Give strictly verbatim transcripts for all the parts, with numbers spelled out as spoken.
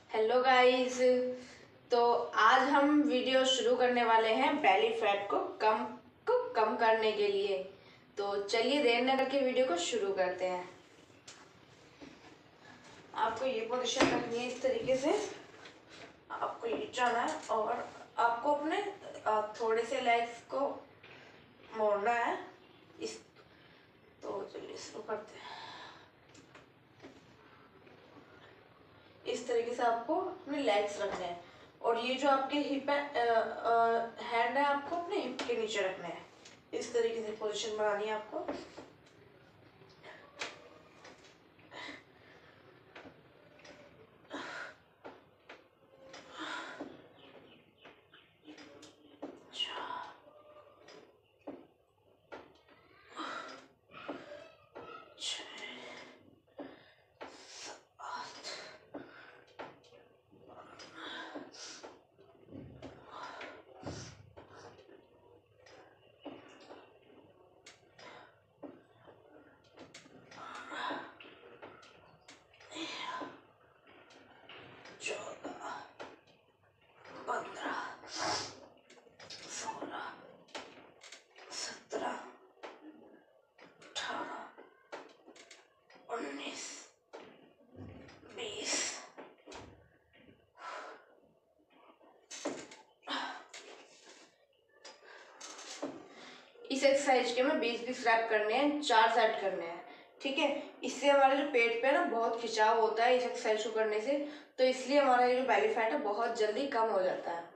Hello guys. तो आज हम वीडियो शुरू करने वाले हैं बेली फैट को कम को कम करने के लिए। तो चलिए देर न करके वीडियो को शुरू करते हैं। आपको ये पोजीशन रखनी है इस तरीके से, आपको ये जाना है और आपको अपने थोड़े से लेग्स को मोड़ना है इस। तो चलिए शुरू करते हैं। इस तरीके से आपको अपने लेग्स रखने हैं और ये जो आपके हिप हैंड है आपको अपने हिप के नीचे रखने हैं। इस तरीके से पोजीशन बनानी है आपको। इस एक्सरसाइज के में बीस बीस रैप करने हैं, चार सेट करने हैं। ठीक है, इससे हमारे जो पेट पे ना बहुत खिंचाव होता है इस एक्सरसाइज को करने से, तो इसलिए हमारा ये जो बेली फैट है बहुत जल्दी कम हो जाता है।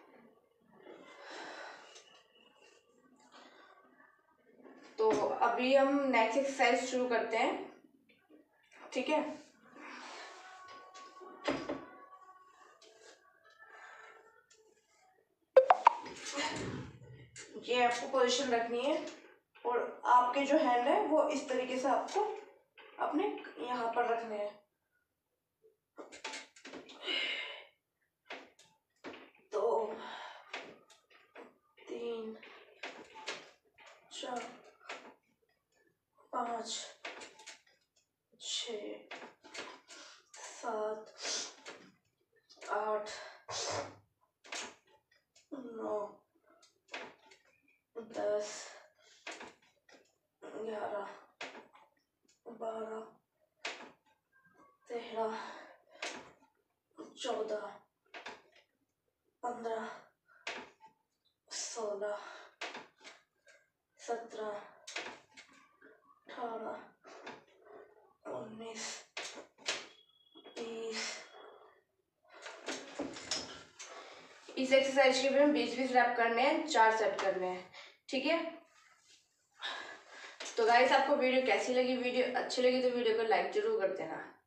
तो अभी हम नेक्स्ट एक्सरसाइज शुरू करते हैं। ठीक है, ये आपको पोजीशन रखनी है और आपके जो हैंड है वो इस तरीके से आपको अपने यहाँ पर रखने हैं। दो, तीन, चार, पाँच, छ, सात, आठ, नौ, दस, ग्यारह, बारह, तेरह, चौदह, पंद्रह, सोलह, सत्रह, अठारह, उन्नीस, बीस। इस एक्सरसाइज के भी हम बीस बीस रैप करने हैं, चार सेट करने हैं। ठीक है, तो गाइस आपको वीडियो कैसी लगी? वीडियो अच्छी लगी तो वीडियो को लाइक जरूर कर देना।